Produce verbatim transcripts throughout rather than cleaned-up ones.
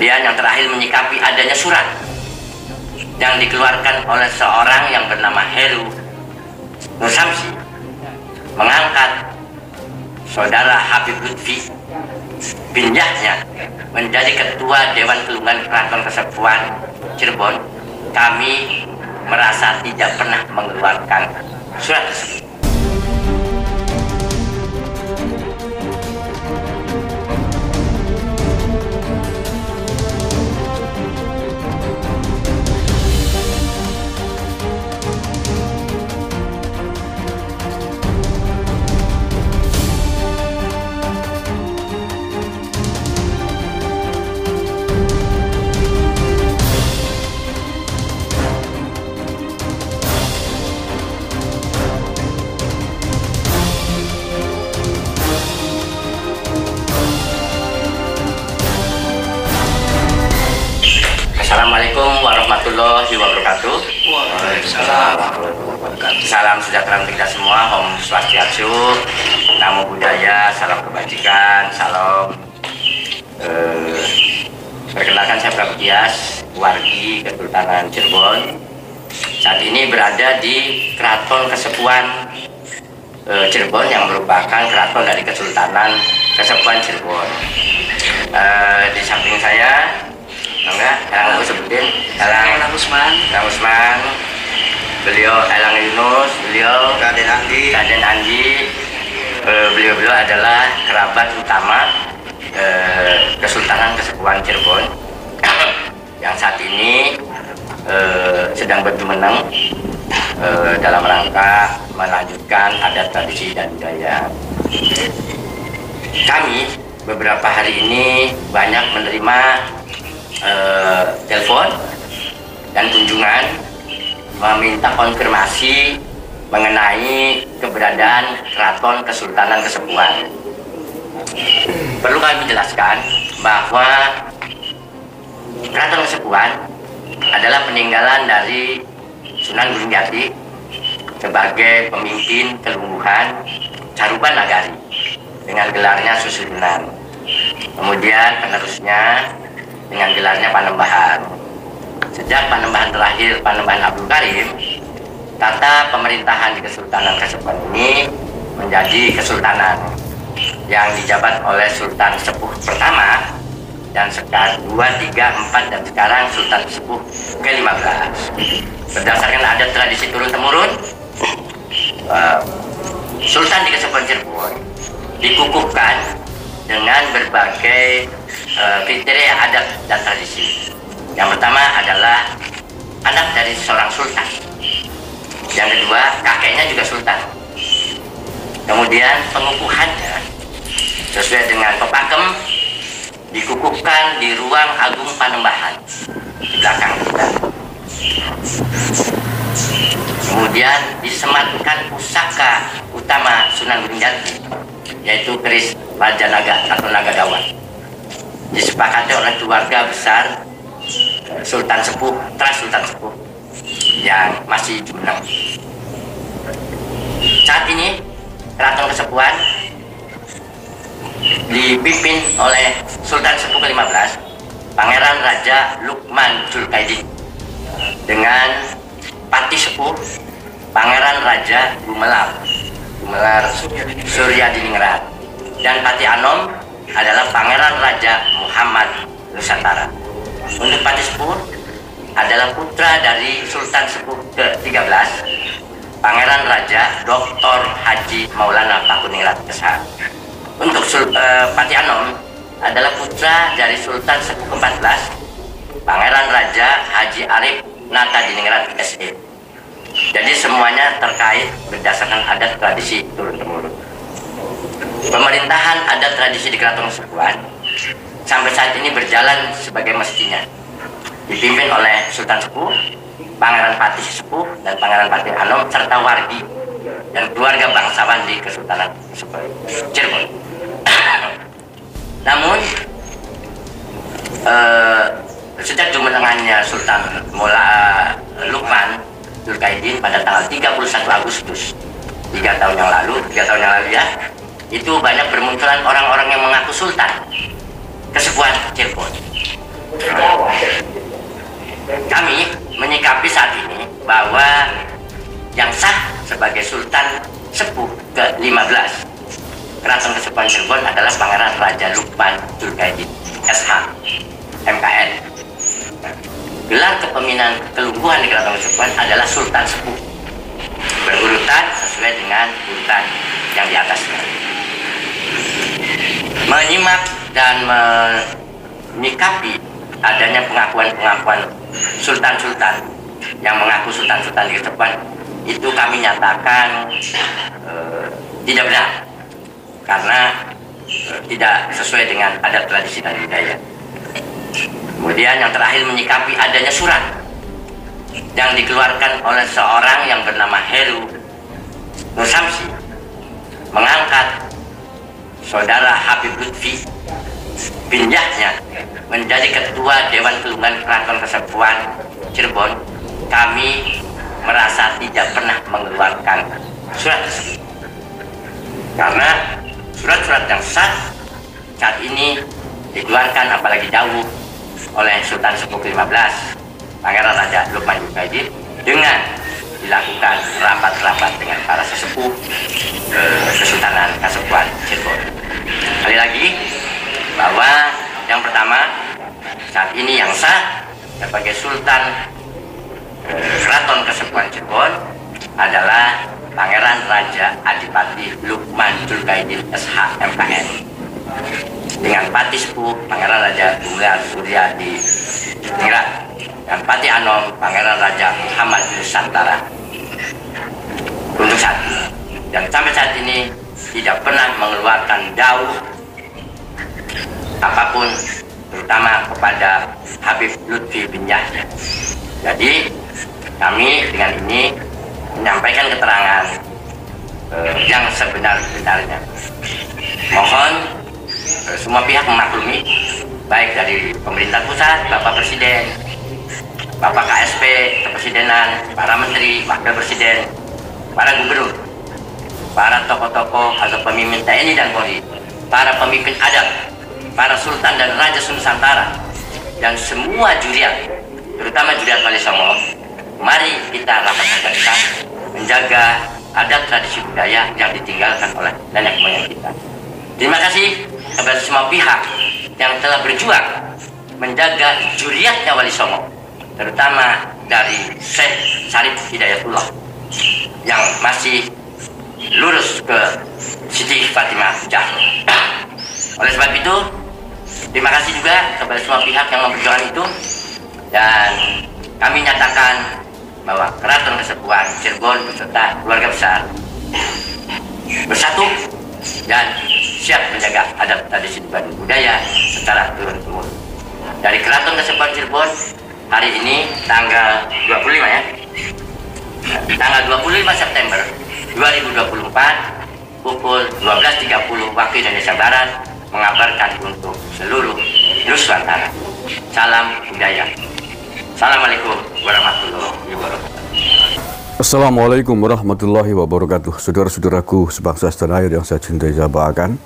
Kemudian yang terakhir menyikapi adanya surat yang dikeluarkan oleh seorang yang bernama Heru Nur Samsi mengangkat saudara Habib Lutfi bin Yahya menjadi ketua Dewan Tulungan Keraton Kasepuhan Cirebon. Kami merasa tidak pernah mengeluarkan surat tersebut. Assalamualaikum warahmatullahi wabarakatuh. Waalaikumsalam. Salam sejahtera untuk kita semua. Om Swastiastu, Namo Buddhaya, salam kebajikan, salam. Eh, perkenalkan saya Prabu Tias, wargi Kesultanan Cirebon. Saat ini berada di Keraton Kasepuhan eh, Cirebon yang merupakan keraton dari Kesultanan Kasepuhan Cirebon. Eh, di samping saya enggak, Elang aku sebutin Elang Elang Usman, Elang Usman, beliau Elang Yunus, beliau Raden Andi. Raden Andi. Beliau-beliau adalah kerabat utama eh, Kesultanan Kasepuhan Cirebon yang saat ini eh, sedang berjumeneng eh, dalam rangka melanjutkan adat tradisi dan budaya. Kami beberapa hari ini banyak menerima Uh, telepon dan kunjungan meminta konfirmasi mengenai keberadaan Keraton Kesultanan Kasepuhan. Perlu kami jelaskan bahwa Keraton Kasepuhan adalah peninggalan dari Sunan Gunung Jati sebagai pemimpin kelungguhan Caruban Nagari dengan gelarnya Susunan. Kemudian penerusnya dengan gelarnya Panembahan. Sejak Panembahan terakhir, Panembahan Abdul Karim, tata pemerintahan di Kesultanan Kasepuhan ini menjadi kesultanan yang dijabat oleh Sultan Sepuh pertama dan sekarang dua, tiga, empat dan sekarang Sultan Sepuh ke lima belas. Berdasarkan adat tradisi turun-temurun, uh, Sultan di Kasepuhan Cirebon dikukuhkan dengan berbagai Uh, kriteria adat dan tradisi. Yang pertama adalah anak dari seorang sultan. Yang kedua, kakeknya juga sultan. Kemudian pengukuhannya sesuai dengan pepakem dikukuhkan di ruang agung Panembahan di belakang kita. Kemudian disematkan pusaka utama Sunan Gunung Jati, yaitu keris Raja Naga atau Naga Dawat. Disepakati oleh keluarga besar Sultan Sepuh, Tras Sultan Sepuh yang masih jumeneng. Saat ini Keraton Kasepuhan dipimpin oleh Sultan Sepuh ke lima belas, Pangeran Raja Lukman Julkaidi, dengan Pati Sepuh Pangeran Raja Gumelar Gumelar Surya Diningrat, dan Pati Anom adalah Pangeran Raja Muhammad Nusantara. Untuk Pati Sepuh adalah putra dari Sultan Sepuh ke tiga belas, Pangeran Raja Doktor Haji Maulana Pakuningrat Kesar. Untuk uh, Pati Anom adalah putra dari Sultan Sepuh ke empat belas, Pangeran Raja Haji Arif Nata Diningrat S E. Jadi semuanya terkait berdasarkan adat tradisi turun-temurun. Pemerintahan adat tradisi di Keraton Kasepuhan sampai saat ini berjalan sebagai mestinya, dipimpin oleh Sultan Sepuh, Pangeran Pati Sepuh, dan Pangeran Pati Anom serta wargi dan keluarga bangsawan di Kesultanan Cirebon. Namun eh, sejak jumenengannya Sultan Mola Lukman Julkaidi pada tanggal tiga puluh satu Agustus tiga tahun yang lalu, tiga tahun yang lalu ya, itu banyak bermunculan orang-orang yang mengaku sultan Kesepuhan Cirebon. menyikapi saat ini bahwa yang sah sebagai Sultan Sepuh ke lima belas Keraton Kasepuhan Cirebon adalah Pangeran Raja Lukman Julkaidi S H M K N. Gelar kepemimpinan kelungguhan di Keraton Kasepuhan adalah Sultan Sepuh, berurutan sesuai dengan urutan yang di atasnya. Menyimak dan menyikapi adanya pengakuan-pengakuan sultan-sultan yang mengaku sultan-sultan di Kasepuhan, itu kami nyatakan eh, tidak benar, karena eh, tidak sesuai dengan adat tradisi dan budaya. Kemudian yang terakhir, menyikapi adanya surat yang dikeluarkan oleh seorang yang bernama Heru Nur Samsi mengangkat saudara Habib Lutfi bin Yahya menjadi ketua Dewan Kelungguhan Keraton Kasepuhan Cirebon. Kami merasa tidak pernah mengeluarkan surat tersebut, karena surat-surat yang sah saat ini dikeluarkan, apalagi jauh, oleh Sultan Sepuh ke lima belas Pangeran Raja Lukman Julkaidi dengan dilakukan rapat-rapat dengan para sesepuh eh, Kesultanan Kasepuhan Cirebon. Sekali lagi, bahwa yang pertama, saat ini yang sah sebagai Sultan eh, Keraton Kasepuhan Cirebon adalah Pangeran Raja Adipati Lukman Julkaidi S H M K N dengan Pati Sepuh Pangeran Raja Tunggal Surya di Ningrat dan Pati Anom Pangeran Raja Muhammad Nusantara untuk saat ini. Dan sampai saat ini tidak pernah mengeluarkan dau apapun, terutama kepada Habib Lutfi bin Yahya. Jadi kami dengan ini menyampaikan keterangan eh, yang sebenar-benarnya. Mohon eh, semua pihak memaklumi, baik dari pemerintah pusat, Bapak Presiden, Bapak K S P, Kepresidenan, para Menteri, Wakil Presiden, para Gubernur, para tokoh-tokoh atau pemimpin T N I dan Polri, para pemimpin adat, para Sultan dan Raja Nusantara, dan semua juriat, terutama juriat Wali Songo. Mari kita rapat kita menjaga adat tradisi budaya yang ditinggalkan oleh nenek moyang kita. Terima kasih kepada semua pihak yang telah berjuang menjaga juriatnya Wali Songo, terutama dari Syekh Syarif Hidayatullah yang masih lurus ke Siti Fatimah Zahra. Oleh sebab itu, terima kasih juga kepada semua pihak yang memperjuangkan itu, dan kami nyatakan bahwa Keraton Kasepuhan Cirebon beserta keluarga besar bersatu dan siap menjaga adat tradisi dan budaya secara turun-temurun. Dari Keraton Kasepuhan Cirebon hari ini tanggal dua puluh lima ya, tanggal dua puluh lima September dua ribu dua puluh empat pukul dua belas tiga puluh waktu Indonesia Barat mengabarkan untuk seluruh Nusantara. Salam budaya. Assalamualaikum warahmatullahi wabarakatuh. Assalamualaikum warahmatullahi wabarakatuh. Saudara-saudaraku sebangsa setanah air yang saya cintai, saya banggakan.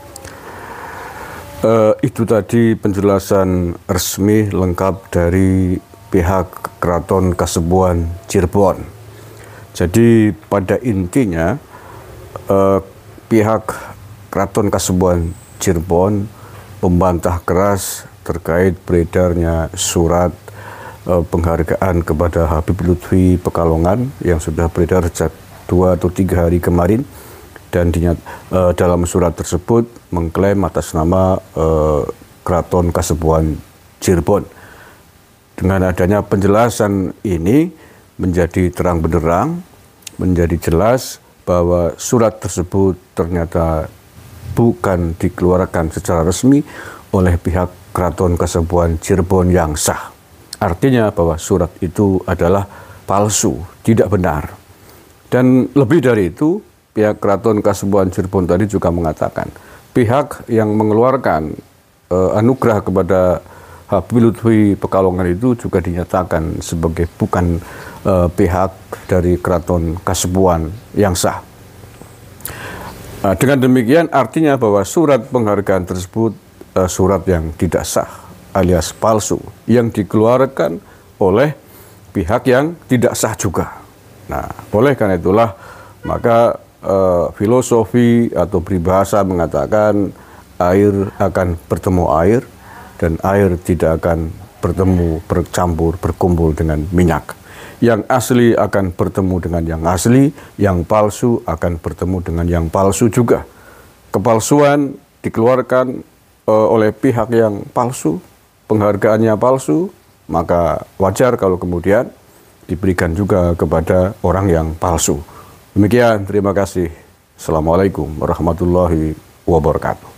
Uh, itu tadi penjelasan resmi lengkap dari pihak Keraton Kasepuhan Cirebon. Jadi pada intinya uh, pihak Keraton Kasepuhan Cirebon membantah keras terkait beredarnya surat uh, penghargaan kepada Habib Lutfi Pekalongan yang sudah beredar sejak dua atau tiga hari kemarin, dan dinyat, uh, dalam surat tersebut mengklaim atas nama uh, Keraton Kasepuhan Cirebon. Dengan adanya penjelasan ini menjadi terang benderang, menjadi jelas bahwa surat tersebut ternyata bukan dikeluarkan secara resmi oleh pihak Keraton Kasepuhan Cirebon yang sah. Artinya bahwa surat itu adalah palsu, tidak benar. Dan lebih dari itu, pihak Keraton Kasepuhan Cirebon tadi juga mengatakan pihak yang mengeluarkan uh, anugerah kepada Habib Lutfi Pekalongan itu juga dinyatakan sebagai bukan uh, pihak dari Keraton Kasepuhan yang sah. Uh, dengan demikian artinya bahwa surat penghargaan tersebut uh, surat yang tidak sah alias palsu yang dikeluarkan oleh pihak yang tidak sah juga. Nah, oleh karena itulah maka eh, filosofi atau peribahasa mengatakan air akan bertemu air dan air tidak akan bertemu, bercampur, berkumpul dengan minyak. Yang asli akan bertemu dengan yang asli, yang palsu akan bertemu dengan yang palsu juga. Kepalsuan dikeluarkan uh, oleh pihak yang palsu, penghargaannya palsu, maka wajar kalau kemudian diberikan juga kepada orang yang palsu. Demikian, terima kasih. Assalamualaikum warahmatullahi wabarakatuh.